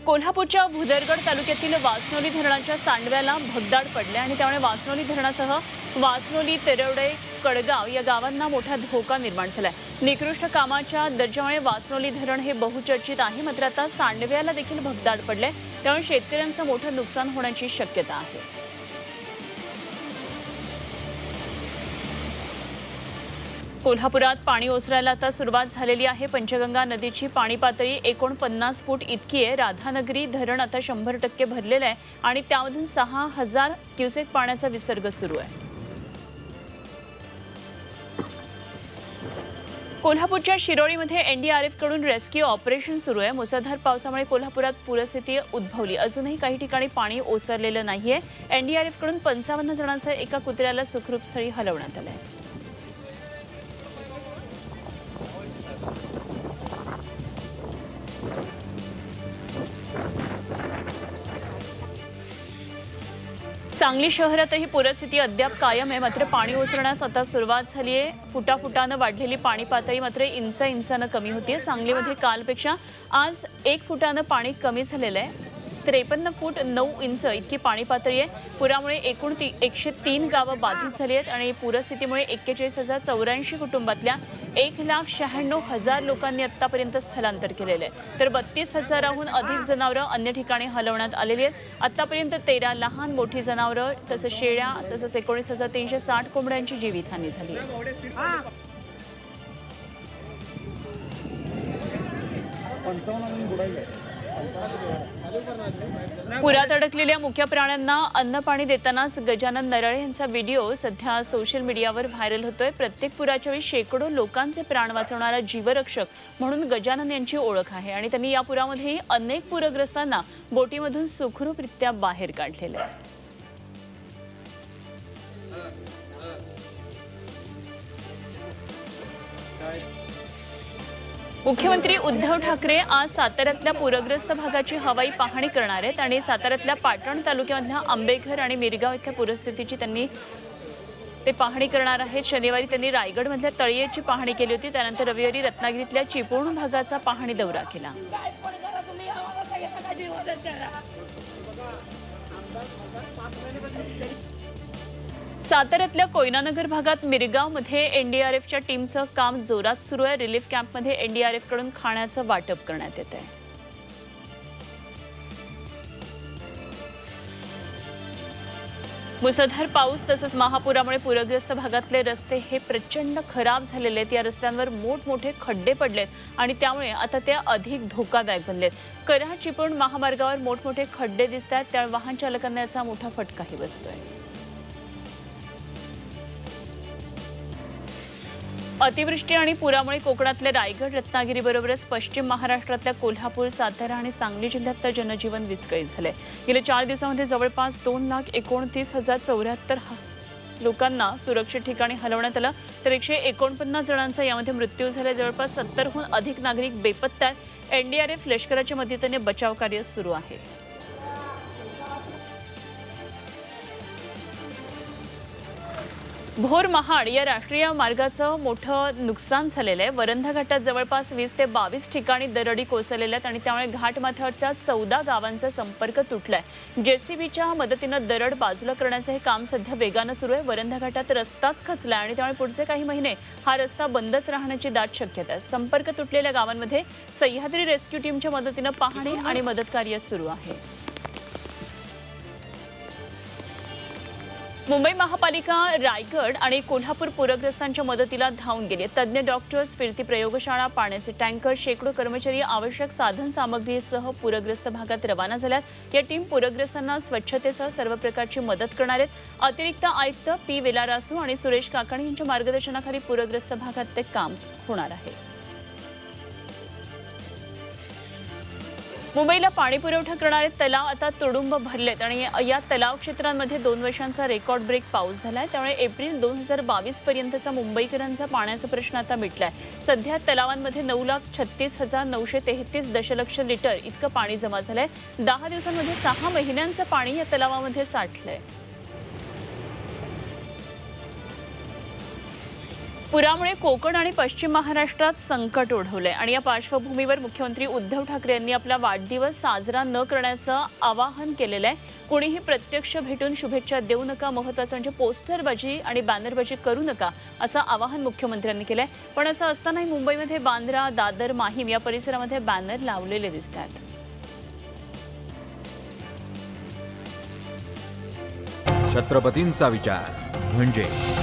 कोल्हापूरच्या भुदरगड तालुक्यातील वासनोली धरणाच्या सांडव्याला भगदाड पडले आणि त्यामुळे वासनोली धरणासह वासनोली, तेरवडे, कडगाव या गावांना मोठा धोका निर्माण झालाय। निकृष्ट कामाच्या दर्जामुळे वासनोली धरण हे बहुचर्चित आहे, मात्र आता सांडव्याला देखील भगदाड पडले, त्यामुळे शेतकऱ्यांचं मोठं नुकसान होण्याची शक्यता आहे। कोल्हापुरात पाणी ओसरायला आता सुरुवात झालेली आहे। पंचगंगा नदीची पाणी पातळी 49 फूट इतकी आहे। राधानगरी धरण आता 100% भरलेलं आहे आणि त्यामधून 6000 क्युसेक पाण्याचा विसर्ग सुरू आहे। कोल्हापूरच्या शिरोळीमध्ये एनडीआरएफ कडून रेस्क्यू ऑपरेशन सुरू आहे। मुसळधार पावसामुळे कोल्हापुरात पूरस्थिती उद्भवली, अजूनही काही ठिकाणी पाणी ओसरलेलं नाहीये। एनडीआरएफ कडून 55 जणांसह एका कुत्र्याला सुखरूप स्थळी हलवण्यात आलंय। सांगली शहरातही पूरस्थिती अद्याप कायम आहे, मात्र पाणी ओसरण्यास आता सुरुवात झाली आहे। फुटाफुटानं वाढलेली पाणी पातळी मात्र इंचानं कमी होतीये। सांगलीमध्ये कालपेक्षा आज 1 फुटानं पाणी कमी झालेलं आहे। 53 फूट 9 इंच इतकी पाणी पातळी आहे। पुरामुळे एकूण 103 गावं बाधित झाली आहेत आणि पूरस्थितीमुळे 41,084 कुटुंबातल्या 1,96,000 लोकांनी आतापर्यंत स्थलांतर केलेले आहे, तर 32,000हून अधिक जनावरं अन्य ठिकाणी हलवण्यात आलेली आहेत। आतापर्यंत 13 लहान मोठी जनावरं तसंच शेळ्या तसंच 19,360 कोंबड्यांची जीवितहानी झाली आहे। पुरात अडकलेल्या मुख्य प्राण्यांना अन्न पाणी देतानाच गजानन नरळे यांचा व्हिडिओ सध्या सोशल मीडियावर व्हायरल होतोय। प्रत्येक पुराच्या वेळी शेकडो लोकांचे प्राण वाचवणारा जीवरक्षक म्हणून गजानन यांची ओळख आहे आणि त्यांनी या पुरामध्येही अनेक पूरग्रस्तांना बोटीमधून सुखरूपरित्या बाहेर काढलेलं आहे। मुख्यमंत्री उद्धव ठाकरे आज साताऱ्यातल्या पूरग्रस्त भागाची हवाई पाहणी करणार आहेत आणि साताऱ्यातल्या पाटण तालुक्यामधल्या आंबेघर आणि मिरगाव इथल्या पूरस्थितीची ते पाहणी करणार आहेत। शनिवारी त्यांनी रायगडमधल्या तळीयेची पाहणी केली होती, त्यानंतर रविवारी रत्नागिरीतल्या चिपळूण भागाचा पाहणी दौरा केला। साताऱ्यातल्या कोयनानगर भागात मिरगावमध्ये एनडीआरएफच्या टीमचं काम जोरात सुरू आहे। रिलीफ कॅम्पमध्ये एनडीआरएफ कडून खाण्याचं वाटप करण्यात येत आहे। मुसळधार पाऊस तसंच महापुरामुळे पूरग्रस्त भागातले रस्ते हे प्रचंड खराब झालेले आहेत। या रस्त्यांवर मोठमोठे खड्डे पडलेत आणि त्यामुळे आता ते अधिक धोकादायक बनलेत। कराड चिपळूण महामार्गावर मोठमोठे खड्डे दिसतात, त्यामुळे वाहन चालकांना याचा मोठा फटकाही बसतोय। अतिवृष्टी आणि पुरामुळे कोकणातल्या रायगड, रत्नागिरी बरोबरच पश्चिम महाराष्ट्रातल्या कोल्हापूर, सातारा आणि सांगली जिल्ह्यातलं जनजीवन विस्कळीत झालंय। गेल्या 4 दिवसांमध्ये जवळपास 2,29,074 लोकांना सुरक्षित ठिकाणी हलवण्यात आलं, तर 149 जणांचा यामध्ये मृत्यू झाला। जवळपास 70हून अधिक नागरिक बेपत्ता आहेत। एनडीआरएफ लष्कराच्या मदतीने बचाव कार्य सुरू आहे। भोर महाड या राष्ट्रीय मार्गाचं मोठं नुकसान झालेलं आहे। वरंधा घाटात जवळपास 20 ते 22 ठिकाणी दरडी कोसळलेल्या आहेत आणि त्यामुळे घाटमाथ्यावरच्या 14 गावांचा संपर्क तुटलाय। जेसीबीच्या मदतीनं दरड बाजूला करण्याचं हे काम सध्या वेगानं सुरू आहे। वरंधा घाटात रस्ताच खचलाय आणि त्यामुळे पुढचे काही महिने हा रस्ता बंदच राहण्याची दाट शक्यता आहे। संपर्क तुटलेल्या गावांमध्ये सह्याद्री रेस्क्यू टीमच्या मदतीनं पाहणी आणि मदत कार्य सुरू आहे। मुंबई महापालिका रायगड आणि कोल्हापूर पूरग्रस्तांच्या मदतीला धावून गेली। तज्ञ डॉक्टर्स, फिरती प्रयोगशाळा, पाण्याचे टँकर, शेकडो कर्मचारी आवश्यक साधन सामग्रीसह पूरग्रस्त भागात रवाना झाल्यात। या टीम पूरग्रस्तांना स्वच्छतेसह सर्व प्रकारची मदत करणार आहेत। अतिरिक्त आयुक्त पी वेलारासू आणि सुरेश काकाणी यांच्या मार्गदर्शनाखाली पूरग्रस्त भागात ते काम होणार आहे। मुंबईला पाणी पुरवठा करणारे तलाव आता तुडुंब भरलेत आणि या तलाव क्षेत्रांमध्ये 2 वर्षांचा रेकॉर्ड ब्रेक पाऊस झालाय, त्यामुळे एप्रिल 2022 पर्यंतचा मुंबईकरांचा पाण्याचा प्रश्न आता मिटलाय। सध्या तलावांमध्ये 9,36,933 दशलक्ष लिटर इतकं पाणी जमा झालंय। 10 दिवसांमध्ये 6 महिन्यांचं पाणी या तलावामध्ये साठलंय। पुरामुळे कोकण आणि पश्चिम महाराष्ट्रात संकट ओढवलंय आणि या पार्श्वभूमीवर मुख्यमंत्री उद्धव ठाकरे यांनी आपला वाढदिवस साजरा न करण्याचं आवाहन केलेलं आहे. कोणीही प्रत्यक्ष भेटून शुभेच्छा देऊ नका, महत्त्वाचं म्हणजे पोस्टरबाजी आणि बॅनरबाजी करू नका असं आवाहन मुख्यमंत्र्यांनी केलंय. पण असं असतानाही मुंबईमध्ये बांद्रा, दादर, माहीम या परिसरामध्ये बॅनर लावलेले दिसतात. छत्रपतींचा विचार म्हणजे